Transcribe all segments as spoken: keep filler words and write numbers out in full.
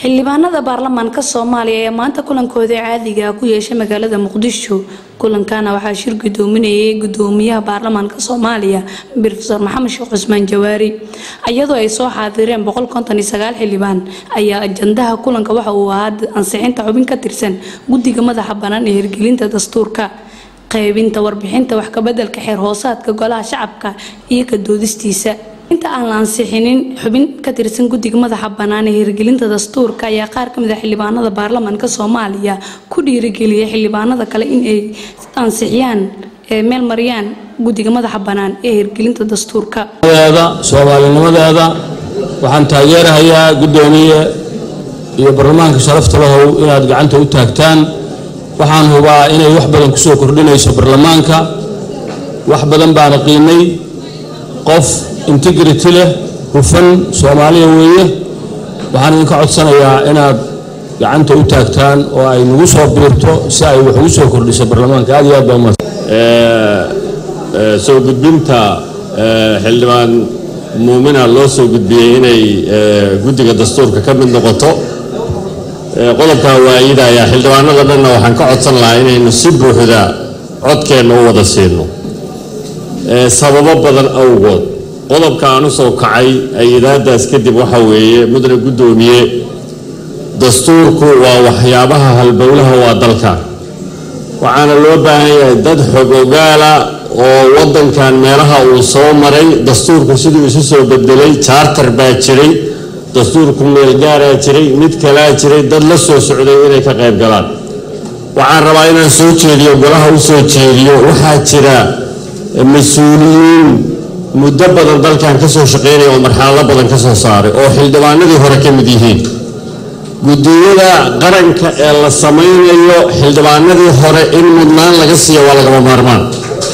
xildhibaanada baarlamaanka Soomaaliya ee maanta kulankooda caadiga ah ku yeeshay magaalada Muqdisho kulankana waxa shir gudoominayay gudoomiyaha baarlamaanka Soomaaliya Professor Maxamed Sheekh Cusmaan Jawaari ayadoo ay soo xaadireen boqol konton iyo sagaal xildhibaan ayaa ajandaha kulanka waxa uu ahaa ansixinta xubin ka tirsan guddiga madaxa banaan ee hirgelinta dastuurka qaybinta warbixinta wax ka bedelka xeer hoosaadka golaha shacabka iyo ka doodistiisa inta aan la ansixinin xubin ka tirsan guddiga madaxa banaan ee hirgelinta dastuurka ayaa qaar ka mid ah xildhibaanada baarlamaanka Soomaaliya ku dhiirigeliyay xildhibaanada kale in ay ansixiyaan ee meel mariyaan guddiga madaxa banaan ee hirgelinta dastuurka Soomaalinimadeeda waxaan taageerayaa gudoomiye iyo baarlamaanka sharafta leh inaad gacanta u taagtaan waxaan hubaa inay wax badan ku soo kordhinayso baarlamaanka wax badan baan qiimay qof integrity leh hufan Soomaaliya weeye waxaan idinka codsanayaa inaad gacanta u taagtaan oo ay nagu soo biirto si ay wax ugu soo kordhiso baarlamaanka aad iyo aad baa umahadsan ee soo gudbinta xildhibaan muumina loo soo gudbiyay inay guddiga dastuurka ka mid noqoto qodobka waayida ayaa xildhibaanada dhanna waxaan ka codsan lahaa inaynu si buuxda codkeena u wada siino sababo badan awgood qodobka aanu soo kacay ayadaadaas kadib waxa weeye mudane gudoomiye dastuurku waa waxyaabaha halbowlaha waa dalka waxaana loo baahan yahay dad xogogaala oo wadankan meelaha uu soo maray dastuurku sidii isu soo bedelay charter baa jiray dastuurku meel gaaraa jiray mid kalaa jiray dad la soo socday inay ka qayb galaan waxaan rabaa inaan soo jeediyo golaha u soo jeediyo waxaa jira mas'uuliyiin muddo badan dalkan ka soo shaqeynaya oo marxalado badan ka soo saaray oo xildhibaanadii hore ka mid yihiin guddiyada qaranka ee la samaynayo xildhibaanadii hore in mudnaan laga siiyo waa lagama maarmaan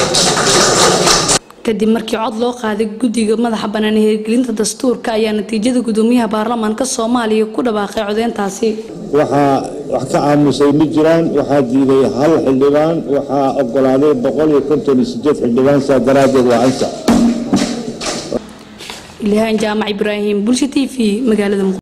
kadib markii cod loo qaaday guddiga madaxa banaan ee hirgelinta dastuurka ayaa natiijada gudoomiyaha baarlamaanka Soomaaliya ku dhawaaqay codeyntaasi waxa wax ka aamusay ma jiraan waxa diiday hal xildhibaan waxa ogolaaday boqol iyo konton iyo siddeed xildhibaan saadaradeed waa ansax Ilhaan Jaamac Ibrahim Bulsho T V magaalada